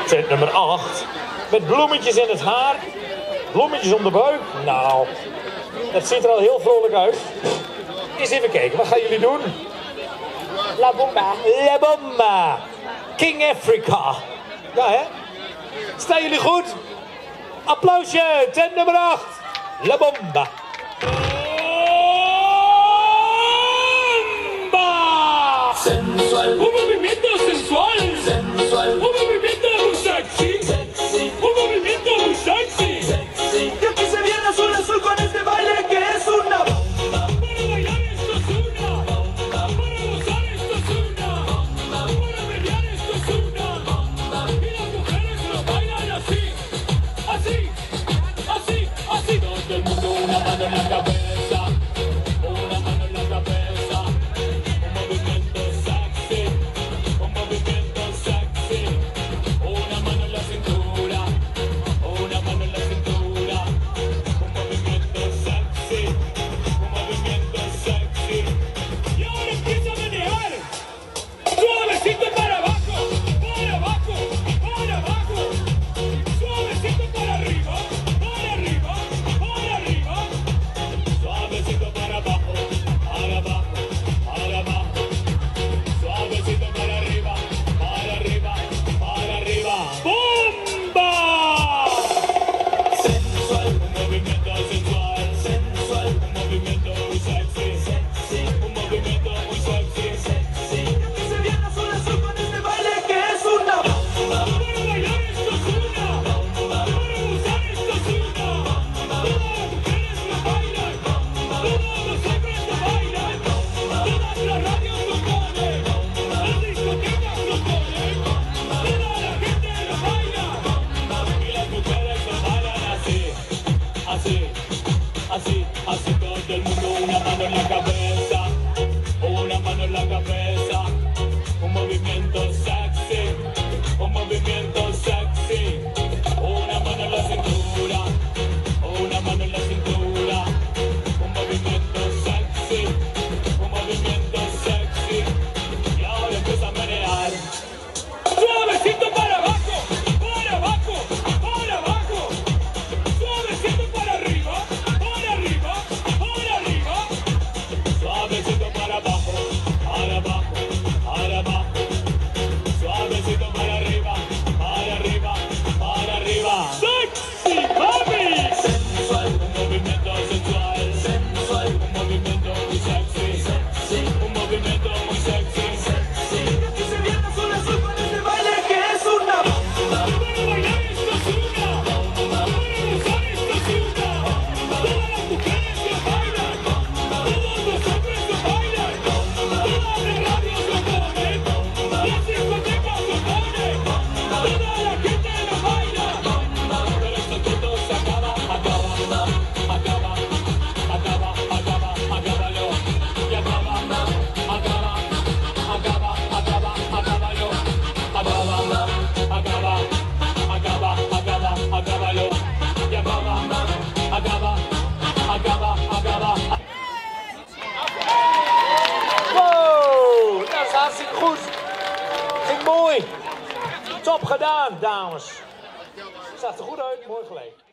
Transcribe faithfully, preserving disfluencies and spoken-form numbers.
Tent nummer acht. Met bloemetjes in het haar. Bloemetjes om de buik. Nou, dat ziet er al heel vrolijk uit. Eens even kijken, wat gaan jullie doen? La bomba. La bomba. King Africa. Ja, hè? Staan jullie goed? Applausje, tent nummer acht. La bomba. Sensual, un movimiento sensual, sensual, un movimiento muy sexy, sexy, un movimiento muy sexy, sexy. Y aquí se viene azul azul con este baile que es una bomba. Para bailar esto es una bomba, para gozar esto es una bomba, para bailar esto es una bomba. Y las mujeres lo bailan así, así, así, así. Todo el mundo una mano en la cabeza, una mano en la cabeza. Así, así todo el mundo, una mano en la cabeza, una mano en la cabeza, un movimiento sexy, un movimiento sexy, una mano en la cintura, una mano en la cintura, un movimiento sexy, un movimiento sexy, y ahora empieza a menear, suavecito para abajo, para abajo, para abajo, suavecito para arriba. Suavecito para abajo, para abajo, para abajo. Suavecito para arriba, para arriba, para arriba. ¡Sexy, mami! Sensual, un movimiento sensual. Sensual, un movimiento muy sexy. Sexy, un movimiento muy sexy. Sexy. Y se viene azul azul con este baile que es una bomba. Para bailar esto es una bomba. Para gozar esto es una bomba. Todas las mujeres que bailan bomba. Todos los hombres que bailan bomba. Todas las radios lo ponen bomba. Las discotecas lo ponen bomba. Toda la gente lo baila bomba. Pero esto todo se acaba, acaba, acaba, acaba, acaba, acábalo. Y acaba, acaba, acaba, acaba, acábalo. Acaba, acaba, acaba, acaba, acábalo. Y acaba, acaba, acaba, acaba. Wow, dat is hartstikke goed. Ging mooi. Top gedaan, dames. Zag er goed uit, mooi gelijk.